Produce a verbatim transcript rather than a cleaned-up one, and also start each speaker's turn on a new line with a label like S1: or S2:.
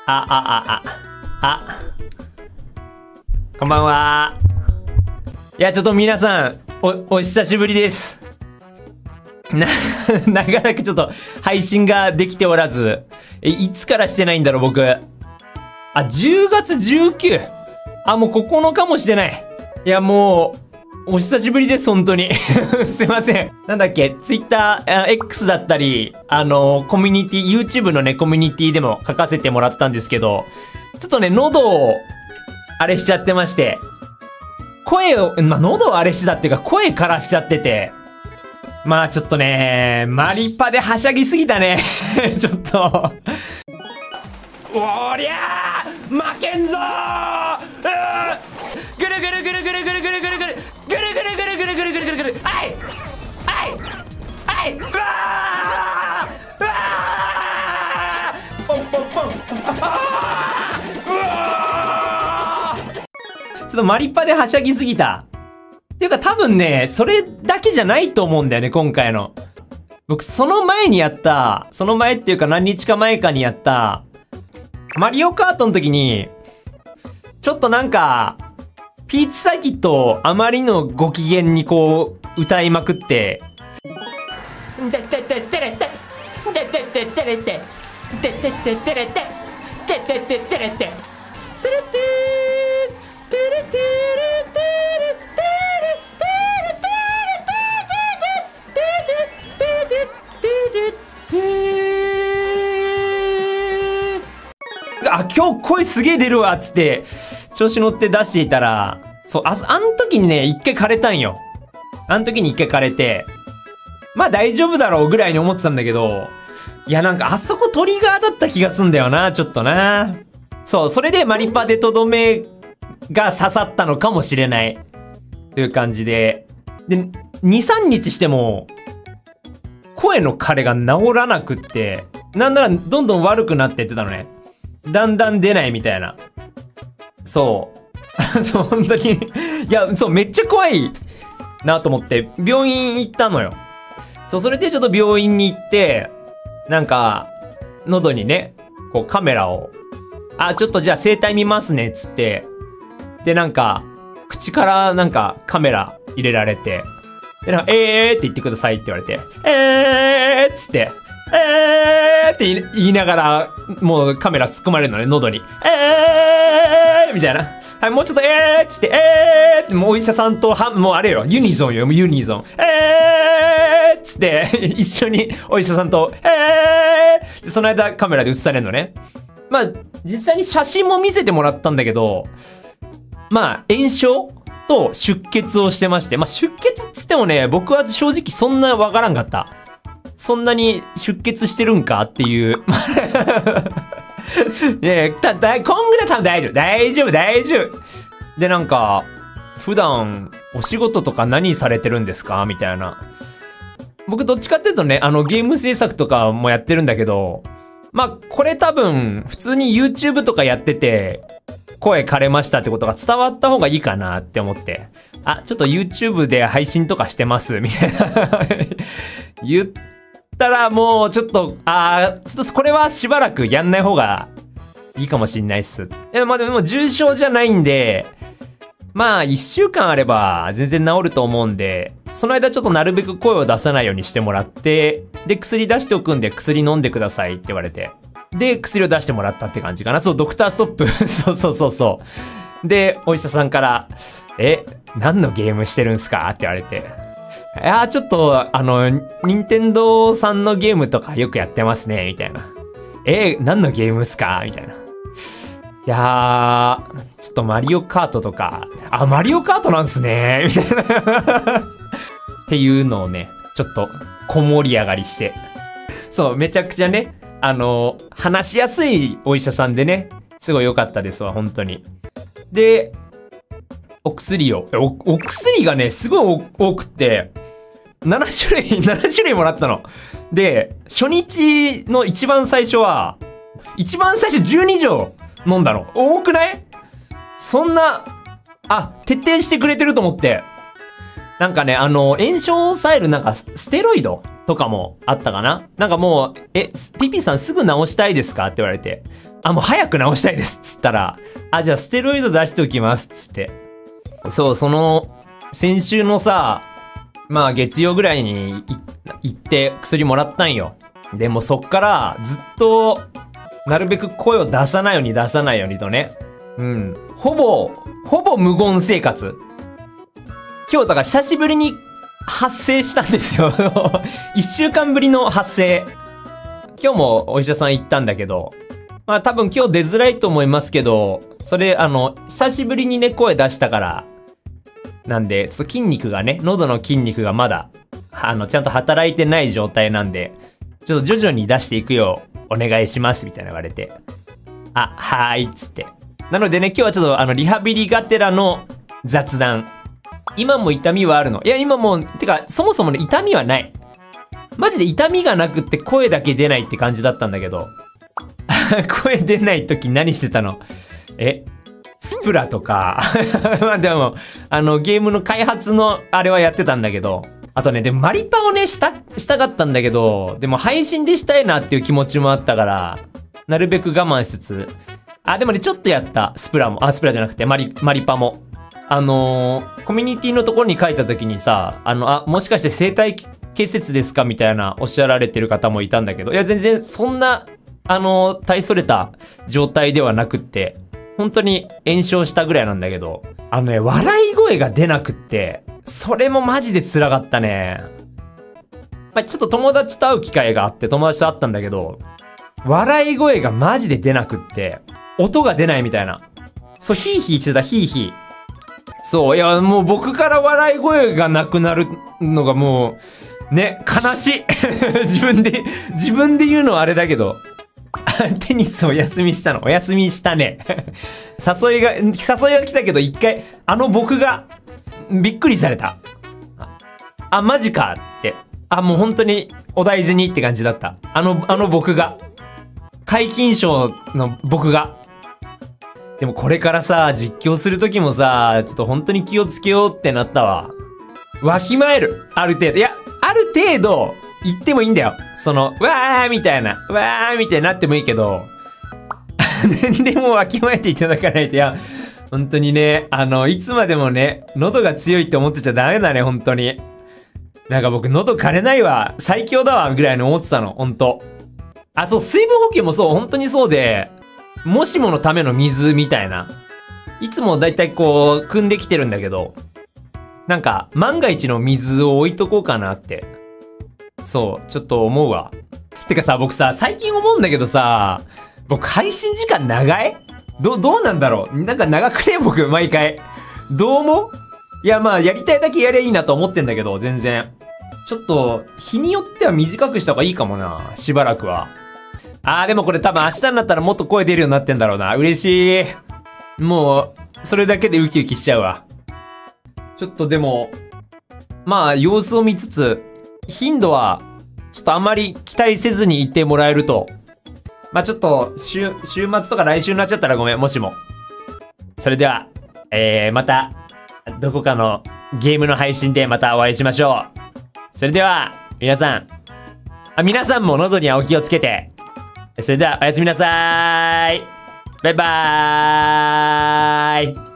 S1: あ、あ、あ、あ、あ。こんばんは。いや、ちょっと皆さん、お、お久しぶりです。な、長らくちょっと配信ができておらず、え、いつからしてないんだろう、僕。あ、じゅうがつじゅうくにち。あ、もうここのかもしてない。いや、もう、お久しぶりです、本当に。すいません。なんだっけ、Twitter、X だったり、あの、コミュニティ、YouTube のね、コミュニティでも書かせてもらったんですけど、ちょっとね、喉を、あれしちゃってまして、声を、まあ、喉をあれしてたっていうか、声からしちゃってて、まあ、ちょっとね、マリパではしゃぎすぎたね。ちょっと。おりゃー負けんぞーぐるぐるぐるぐるぐるぐるぐるぐるぐるぐるぐるぐるぐるぐるぐるぐるぐるあいあいあいうわーうわーポンポンポンあーうわーちょっとマリッパではしゃぎすぎたっていうか多分ねそれだけじゃないと思うんだよね今回の僕その前にやったその前っていうか何日か前かにやったマリオカートの時に、ちょっとなんか、ピーチサーキットをあまりのご機嫌にこう、歌いまくって、てってってってれって、てってってってれって、てってってってれって、てってってってれって、てれってー、てれてれてあ、今日声すげえ出るわっつって、調子乗って出していたら、そう、あ、あん時にね、一回枯れたんよ。あん時に一回枯れて、まあ大丈夫だろうぐらいに思ってたんだけど、いやなんかあそこトリガーだった気がすんだよな、ちょっとな。そう、それでマリパでとどめが刺さったのかもしれない。という感じで。で、に、さんにちしても、声の枯れが治らなくって、なんならどんどん悪くなってってたのね。だんだん出ないみたいな。そう。そう、本当に。いや、そう、めっちゃ怖いなと思って、病院行ったのよ。そう、それでちょっと病院に行って、なんか、喉にね、こうカメラを、あ、ちょっとじゃあ声帯見ますね、つって。で、なんか、口からなんかカメラ入れられて、で、なんか、えーって言ってくださいって言われて、えーっつって、えーって言いながら、もうカメラ突っ込まれるのね、喉に。えーみたいな。はい、もうちょっとえーっつって、えーって、もうお医者さんとは、もうあれよ、ユニゾンよ、ユニゾン。えーっつって、一緒にお医者さんと、えーその間カメラで映されるのね。まあ、実際に写真も見せてもらったんだけど、まあ、炎症と出血をしてまして、まあ出血っつってもね、僕は正直そんなわからんかった。そんなに出血してるんかっていう。ねえ、た、だ、こんぐらい多分大丈夫。大丈夫、大丈夫。で、なんか、普段、お仕事とか何されてるんですかみたいな。僕、どっちかっていうとね、あの、ゲーム制作とかもやってるんだけど、まあ、これ多分、普通に YouTube とかやってて、声枯れましたってことが伝わった方がいいかなって思って。あ、ちょっと YouTube で配信とかしてます、みたいな。言ったらもうちょっと、あー、ちょっとこれはしばらくやんない方がいいかもしんないっす。え、まあでも重症じゃないんで、まあいっしゅうかんあれば全然治ると思うんで、その間ちょっとなるべく声を出さないようにしてもらって、で、薬出しておくんで薬飲んでくださいって言われて。で、薬を出してもらったって感じかな。そう、ドクターストップ。そうそうそうそう。で、お医者さんから、え、何のゲームしてるんすかって言われて。いやー、ちょっと、あの、任天堂さんのゲームとかよくやってますね、みたいな。えー、何のゲームっすかみたいな。いやー、ちょっとマリオカートとか、あ、マリオカートなんすね、みたいな。っていうのをね、ちょっと、小盛り上がりして。そう、めちゃくちゃね、あの、話しやすいお医者さんでね、すごい良かったですわ、本当に。で、お薬を、お、お薬がね、すごい多くって、ななしゅるい、ななしゅるいもらったの。で、初日の一番最初は、一番最初じゅうにじょう飲んだの。多くない？そんな、あ、徹底してくれてると思って。なんかね、あの、炎症を抑えるなんか、ステロイドとかもあったかな。なんかもう、え、ピピさんすぐ治したいですかって言われて、あ、もう早く治したいですっつったら、あ、じゃあステロイド出しておきますっつって。そう、その、先週のさ、まあ月曜ぐらいに行って薬もらったんよ。でもそっからずっと、なるべく声を出さないように出さないようにとね。うん。ほぼ、ほぼ無言生活。今日だから久しぶりに発生したんですよ。一週間ぶりの発生。今日もお医者さん行ったんだけど、まあ多分今日出づらいと思いますけど、それあの、久しぶりにね、声出したから、なんで、ちょっと筋肉がね、喉の筋肉がまだ、あの、ちゃんと働いてない状態なんで、ちょっと徐々に出していくようお願いしますみたいな言われて。あ、はーいっつって。なのでね、今日はちょっとあの、リハビリがてらの雑談。今も痛みはあるの？いや、今もう、てか、そもそもね、痛みはない。マジで痛みがなくって声だけ出ないって感じだったんだけど。声出ない時何してたの？えスプラとか。まあでも、あの、ゲームの開発のあれはやってたんだけど。あとね、でもマリパをね、した、したかったんだけど、でも配信でしたいなっていう気持ちもあったから、なるべく我慢しつつ。あ、でもね、ちょっとやった。スプラも。あ、スプラじゃなくて、マリ、マリパも。あのー、コミュニティのところに書いた時にさ、あの、あ、もしかして生体結節ですかみたいなおっしゃられてる方もいたんだけど、いや、全然そんな、あのー、大それた状態ではなくって、本当に炎症したぐらいなんだけど、あのね、笑い声が出なくって、それもマジで辛かったね。まあ、ちょっと友達と会う機会があって友達と会ったんだけど、笑い声がマジで出なくって、音が出ないみたいな。そう、ヒーヒーしてた、ヒーヒー。そう、いや、もう僕から笑い声がなくなるのがもう、ね、悲しい。自分で、自分で言うのはあれだけど。テニスお休みしたの。お休みしたね。誘いが、誘いが来たけど一回、あの僕が、びっくりされた。あ、マジかって。あ、もう本当にお大事にって感じだった。あの、あの僕が。皆勤賞の僕が。でもこれからさ、実況する時もさ、ちょっと本当に気をつけようってなったわ。わきまえる。ある程度。いや、ある程度、言ってもいいんだよ。その、わーみたいな、わーみたいになってもいいけど、でもわきまえていただかないと、いや、本当にね、あの、いつまでもね、喉が強いって思ってちゃダメだね、本当に。なんか僕、喉枯れないわ、最強だわ、ぐらいに思ってたの、本当。あ、そう、水分補給もそう、本当にそうで、もしものための水みたいな。いつもだいたいこう、汲んできてるんだけど、なんか、万が一の水を置いとこうかなって。そう、ちょっと思うわ。てかさ、僕さ、最近思うんだけどさ、僕配信時間長い？ど、どうなんだろう？なんか長くね僕、毎回。どう思う？いや、まあ、やりたいだけやりゃいいなと思ってんだけど、全然。ちょっと、日によっては短くした方がいいかもな。しばらくは。あー、でもこれ多分明日になったらもっと声出るようになってんだろうな。嬉しい。もう、それだけでウキウキしちゃうわ。ちょっとでも、まあ、様子を見つつ、頻度は、ちょっとあまり期待せずにいてもらえると。まあちょっと、週、週末とか来週になっちゃったらごめん、もしも。それでは、えー、また、どこかのゲームの配信でまたお会いしましょう。それでは、皆さん、あ、皆さんも喉にはお気をつけて。それでは、おやすみなさーい。バイバーイ。